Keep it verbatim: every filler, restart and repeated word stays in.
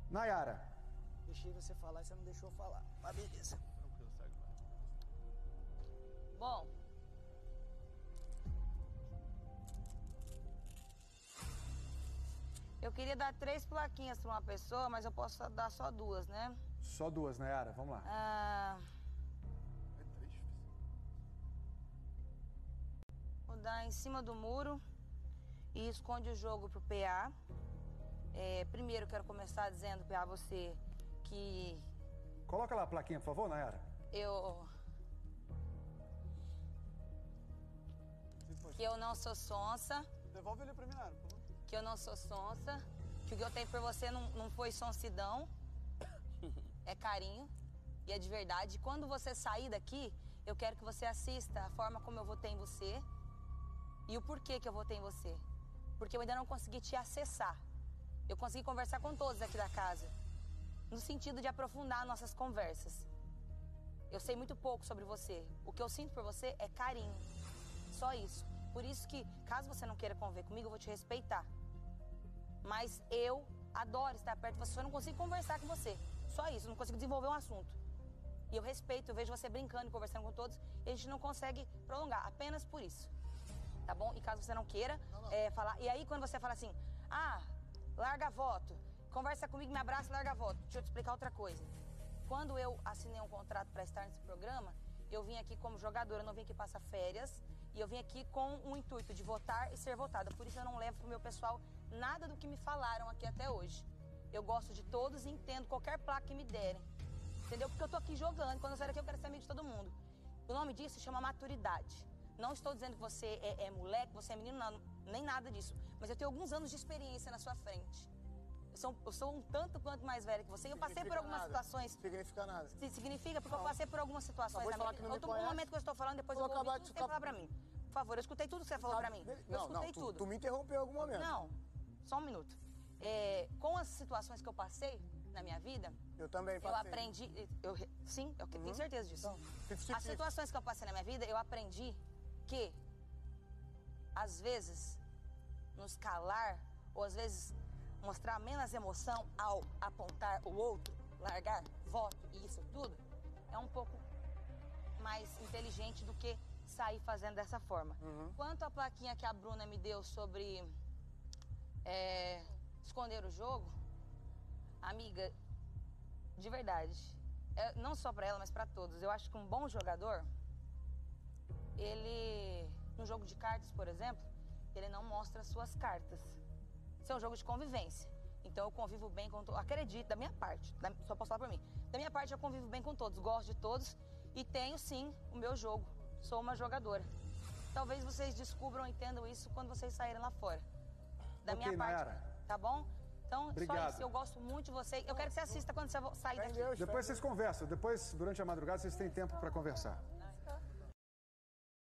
Nayara. Deixei você falar e você não deixou falar. Mas beleza. Tranquilo, segue lá. Bom. Eu queria dar três plaquinhas para uma pessoa, mas eu posso dar só duas, né? Só duas, Nayara. Vamos lá. Ah, É três? vou dar em cima do muro e esconde o jogo pro P A. É, primeiro, quero começar dizendo, P A, você que Coloca lá a plaquinha, por favor, Nayara. eu... Que eu não sou sonsa. Devolve ele pra mim, Nayara, por favor. Que eu não sou sonsa. Que o que eu tenho por você não, não foi sonsidão. É carinho. E é de verdade. Quando você sair daqui, eu quero que você assista a forma como eu votei em você. E o porquê que eu votei em você. Porque eu ainda não consegui te acessar. Eu consegui conversar com todos aqui da casa. No sentido de aprofundar nossas conversas. Eu sei muito pouco sobre você. O que eu sinto por você é carinho. Só isso. Por isso que, caso você não queira conviver comigo, eu vou te respeitar. Mas eu adoro estar perto de você, só não consigo conversar com você. Só isso, não consigo desenvolver um assunto. E eu respeito, eu vejo você brincando e conversando com todos, e a gente não consegue prolongar, apenas por isso. Tá bom? E caso você não queira não, não. É, falar... E aí, quando você fala assim, ah, larga voto, conversa comigo, me abraça, larga voto. Deixa eu te explicar outra coisa. Quando eu assinei um contrato para estar nesse programa, eu vim aqui como jogadora, eu não vim aqui passar férias. E eu vim aqui com o intuito de votar e ser votada. Por isso eu não levo pro meu pessoal nada do que me falaram aqui até hoje. Eu gosto de todos e entendo qualquer placa que me derem. Entendeu? Porque eu tô aqui jogando. Quando eu sair daqui eu quero ser amigo de todo mundo. O nome disso se chama maturidade. Não estou dizendo que você é, é moleque, você é menino, não, nem nada disso. Mas eu tenho alguns anos de experiência na sua frente. Eu sou, eu sou um tanto quanto mais velha que você. E eu passei por algumas nada. situações... Significa nada. Significa porque não. Eu passei por algumas situações na minha vida. Eu tô no momento que eu estou falando, depois eu vou ouvir tudo que você falar pra mim. Por favor, eu escutei tudo que você falou pra mim. Eu não, escutei não, tu, tudo. Tu me interrompeu em algum momento. Não, só um minuto. É, com as situações que eu passei na minha vida... Eu também passei. Eu aprendi... Eu, sim, eu tenho uhum. certeza disso. Então, as situações que eu passei na minha vida, eu aprendi que, às vezes, nos calar, ou às vezes mostrar menos emoção ao apontar o outro, largar voto e isso tudo, é um pouco mais inteligente do que sair fazendo dessa forma. Uhum. Quanto à plaquinha que a Bruna me deu sobre é, esconder o jogo, amiga, de verdade, é, não só pra ela, mas pra todos, eu acho que um bom jogador, ele, no jogo de cartas, por exemplo, ele não mostra suas cartas. Isso é um jogo de convivência. Então eu convivo bem com todos. Acredito, da minha parte, da, só posso falar por mim. Da minha parte eu convivo bem com todos, gosto de todos e tenho sim o meu jogo. Sou uma jogadora. Talvez vocês descubram e entendam isso quando vocês saírem lá fora. Da okay, minha parte, Nayara. Tá bom? Então, obrigado. Só isso, eu gosto muito de você. Eu quero que você assista quando você sair daqui. Depois vocês conversam, depois, durante a madrugada, vocês têm tempo para conversar.